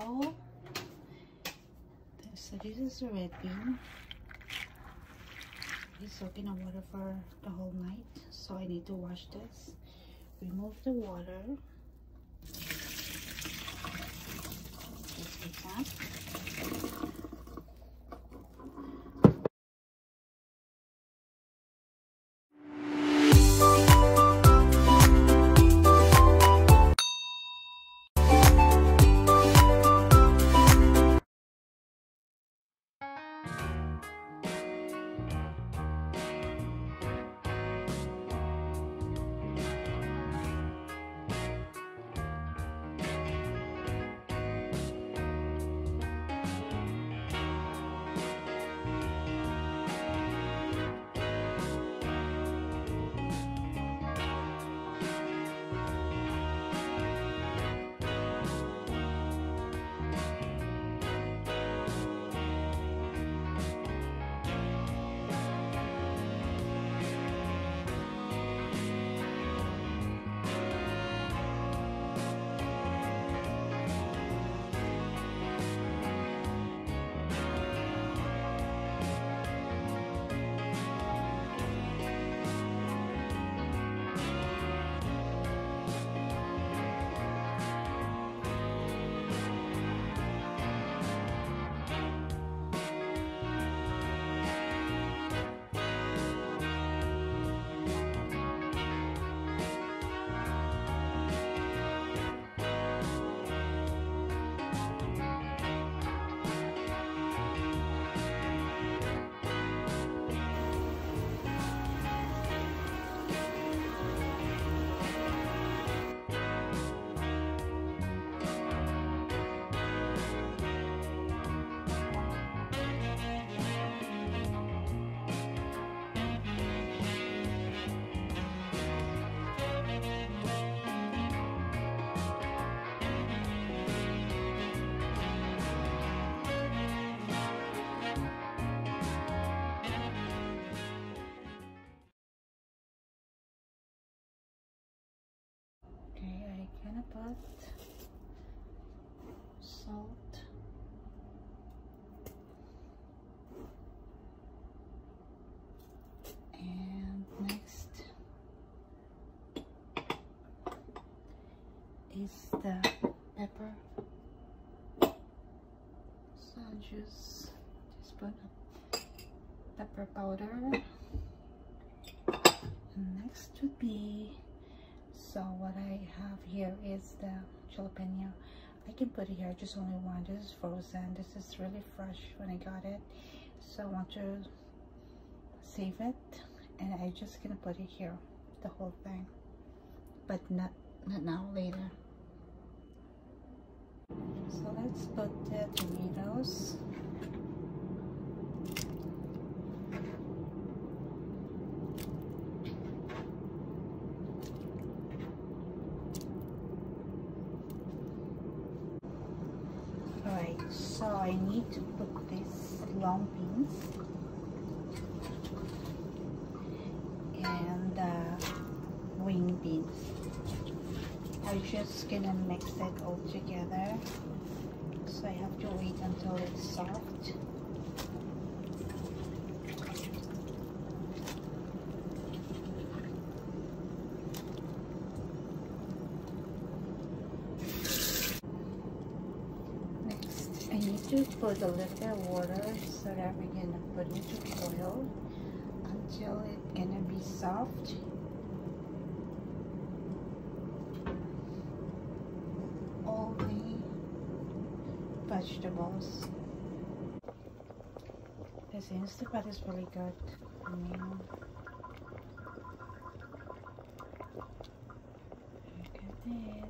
bowl. So this is a red bean. It's soaking in water for the whole night, so I need to wash this. Remove the water. Just like that. Gonna put salt, and next is the pepper. So just put pepper powder, and next would be, so what I have here is the jalapeno. I can put it here, just only one. This is frozen. This is really fresh when I got it, so I want to save it, and I just gonna put it here, the whole thing, but not now, later. So let's put the tomatoes. Alright, so I need to put this long beans and wing beans. I'm just gonna mix it all together, so I have to wait until it's soft. Next, I need to put a little bit of water so that we're gonna put it to boil until it's gonna be soft. All the vegetables. This Instantpot is really good. I mean, look at this.